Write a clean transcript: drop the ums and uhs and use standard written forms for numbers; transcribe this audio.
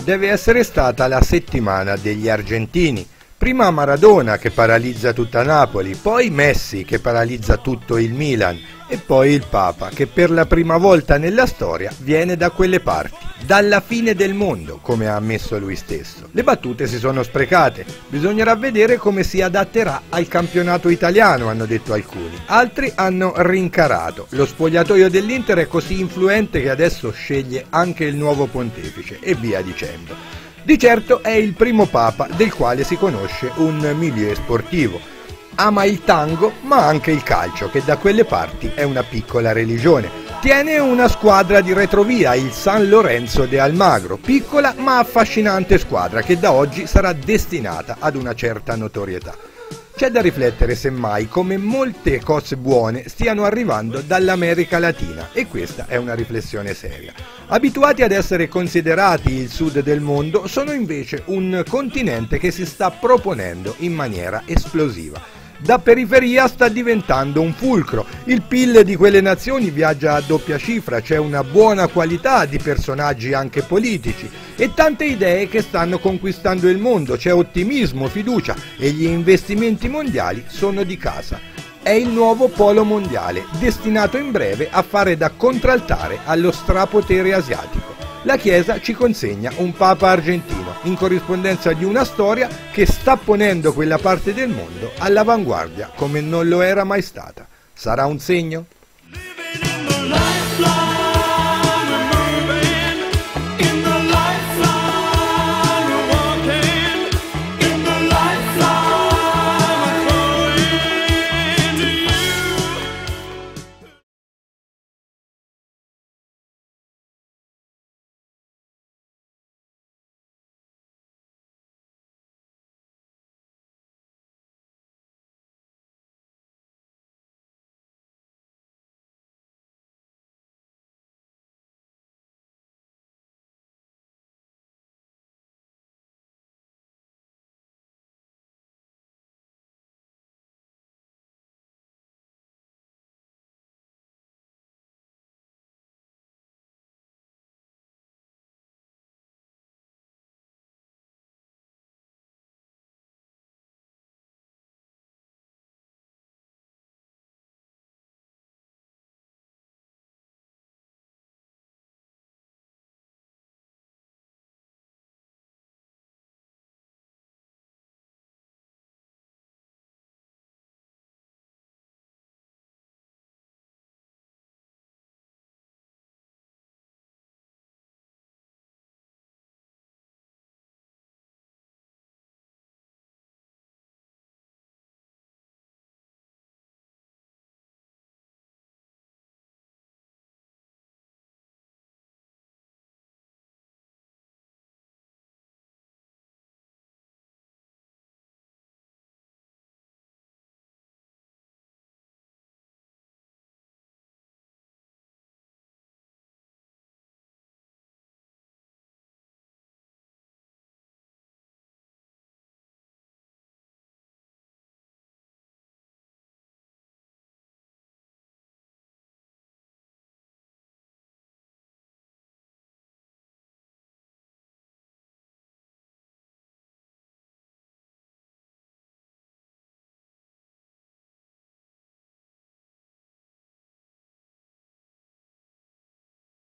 Deve essere stata la settimana degli argentini. Prima Maradona che paralizza tutta Napoli, poi Messi che paralizza tutto il Milan e poi il Papa che per la prima volta nella storia viene da quelle parti, dalla fine del mondo, come ha ammesso lui stesso. Le battute si sono sprecate, bisognerà vedere come si adatterà al campionato italiano, hanno detto alcuni. Altri hanno rincarato, lo spogliatoio dell'Inter è così influente che adesso sceglie anche il nuovo pontefice e via dicendo. Di certo è il primo Papa del quale si conosce un milieu sportivo. Ama il tango ma anche il calcio, che da quelle parti è una piccola religione. Tiene una squadra di retrovia, il San Lorenzo de Almagro, piccola ma affascinante squadra che da oggi sarà destinata ad una certa notorietà. C'è da riflettere semmai come molte cose buone stiano arrivando dall'America Latina e questa è una riflessione seria. Abituati ad essere considerati il sud del mondo, sono invece un continente che si sta proponendo in maniera esplosiva. Da periferia sta diventando un fulcro, il PIL di quelle nazioni viaggia a doppia cifra, c'è una buona qualità di personaggi anche politici e tante idee che stanno conquistando il mondo, c'è ottimismo, fiducia e gli investimenti mondiali sono di casa. È il nuovo polo mondiale, destinato in breve a fare da contraltare allo strapotere asiatico. La Chiesa ci consegna un Papa argentino, in corrispondenza di una storia che sta ponendo quella parte del mondo all'avanguardia come non lo era mai stata. Sarà un segno?